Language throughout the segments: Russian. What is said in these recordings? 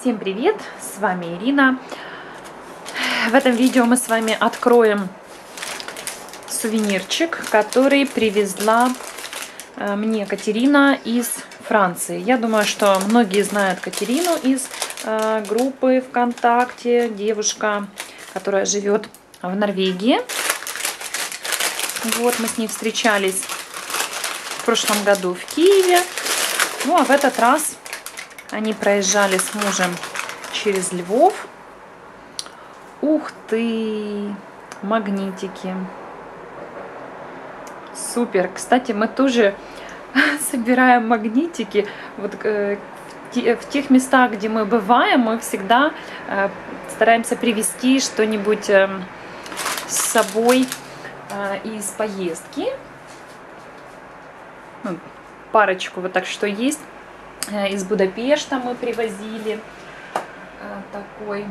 Всем привет! С вами Ирина. В этом видео мы с вами откроем сувенирчик, который привезла мне Катерина из Франции. Я думаю, что многие знают Катерину из группы ВКонтакте. Девушка, которая живет в Норвегии. Вот, мы с ней встречались в прошлом году в Киеве. Ну, а в этот раз они проезжали с мужем через Львов. Ух ты! Магнитики. Супер! Кстати, мы тоже собираем магнитики. Вот в тех местах, где мы бываем, мы всегда стараемся привезти что-нибудь с собой из поездки. Парочку вот так что есть. Из Будапешта мы привозили такой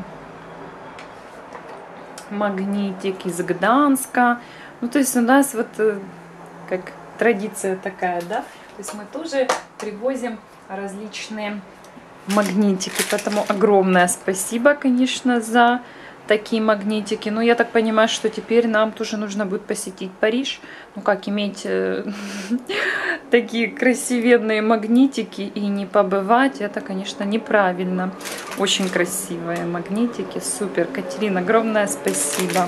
магнитик, из Гданска. Ну, то есть у нас вот как традиция такая, да. То есть мы тоже привозим различные магнитики. Поэтому огромное спасибо, конечно, за такие магнитики. Но я так понимаю, что теперь нам тоже нужно будет посетить Париж. Ну, как иметь такие красивенные магнитики и не побывать, это, конечно, неправильно. Очень красивые магнитики, супер. Катерина, огромное спасибо.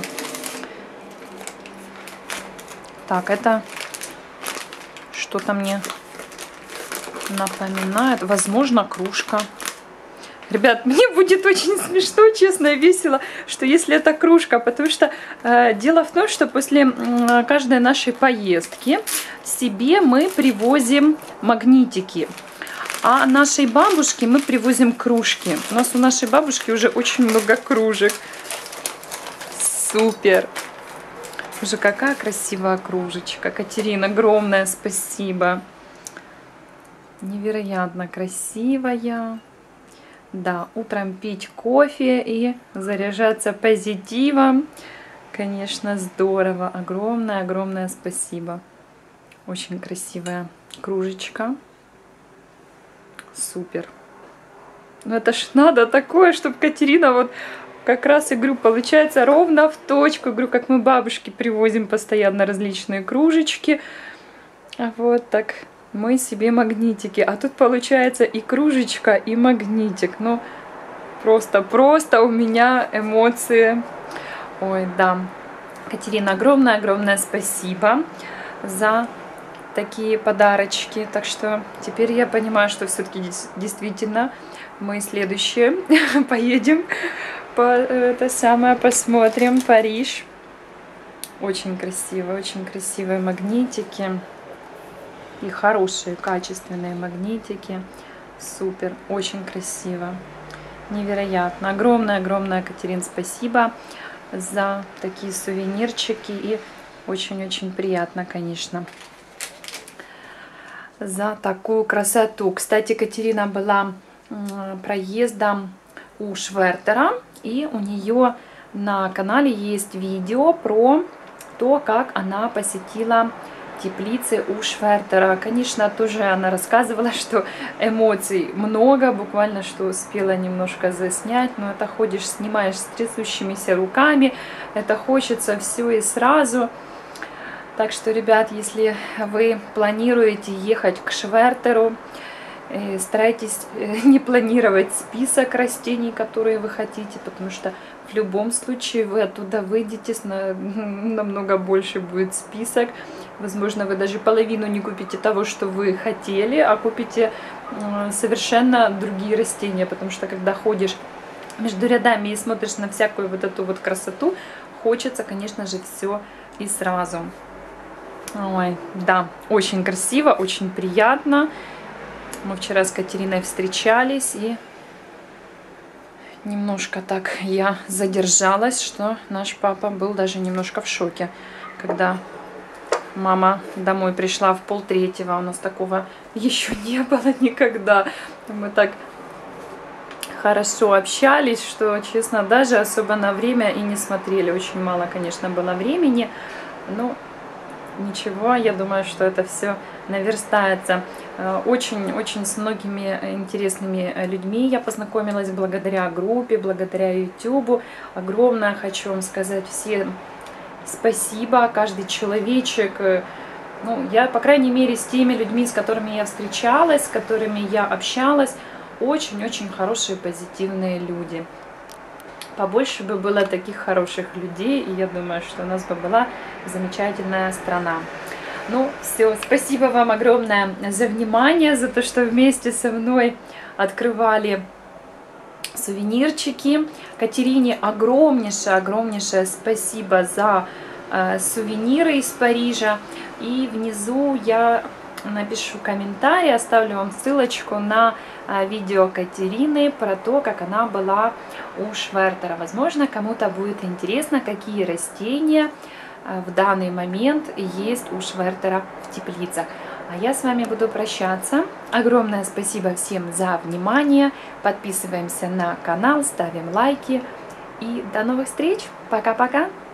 Так, это что-то мне напоминает. Возможно, кружка. Ребят, мне будет очень смешно, честно, и весело, что если это кружка, потому что дело в том, что после каждой нашей поездки себе мы привозим магнитики, а нашей бабушке мы привозим кружки. У нас у нашей бабушки уже очень много кружек. Супер! Уже какая красивая кружечка. Катерина, огромное спасибо. Невероятно красивая. Да, утром пить кофе и заряжаться позитивом. Конечно, здорово. Огромное спасибо. Очень красивая кружечка. Супер. Ну это ж надо такое, чтобы Катерина вот как раз, я говорю, получается ровно в точку. Я говорю, как мы бабушке привозим постоянно различные кружечки. Вот так. Мы себе магнитики. А тут получается и кружечка, и магнитик. Ну, просто у меня эмоции. Ой, да. Катерина, огромное спасибо за такие подарочки. Так что теперь я понимаю, что все-таки действительно мы следующие поедем посмотрим Париж. Очень красивые магнитики. И хорошие, качественные магнитики. Супер, очень красиво. Невероятно. Огромное, Катерин, спасибо за такие сувенирчики. И очень-очень приятно, конечно, за такую красоту. Кстати, Катерина была проездом у Швертера. И у нее на канале есть видео про то, как она посетила теплицы у Швертера. Конечно, тоже она рассказывала, что эмоций много, буквально что успела немножко заснять, но это ходишь, снимаешь с трясущимися руками, это хочется все и сразу. Так что, ребят, если вы планируете ехать к Швертеру, старайтесь не планировать список растений, которые вы хотите, потому что в любом случае вы оттуда выйдете, намного больше будет список. Возможно, вы даже половину не купите того, что вы хотели, а купите совершенно другие растения. Потому что когда ходишь между рядами и смотришь на всякую вот эту вот красоту, хочется, конечно же, все и сразу. Ой, да, очень красиво, очень приятно. Мы вчера с Катериной встречались, и немножко так я задержалась, что наш папа был даже немножко в шоке, когда мама домой пришла в 2:30. У нас такого еще не было никогда. Мы так хорошо общались, что, честно, даже особо на время и не смотрели. Очень мало, конечно, было времени, но ничего, я думаю, что это все наверстается. Очень с многими интересными людьми я познакомилась благодаря группе, благодаря YouTube. Огромное хочу вам сказать всем спасибо, каждый человечек. Ну, я, по крайней мере, с теми людьми, с которыми я встречалась, с которыми я общалась, очень-очень хорошие, позитивные люди. Побольше бы было таких хороших людей, и я думаю, что у нас бы была замечательная страна. Ну, все, спасибо вам огромное за внимание, за то, что вместе со мной открывали сувенирчики. Катерине огромнейшее спасибо за сувениры из Парижа. И внизу я напишу комментарий, оставлю вам ссылочку на видео Катерины про то, как она была у Швертера. Возможно, кому-то будет интересно, какие растения в данный момент есть у Швертера в теплицах. А я с вами буду прощаться. Огромное спасибо всем за внимание. Подписываемся на канал, ставим лайки. И до новых встреч. Пока-пока.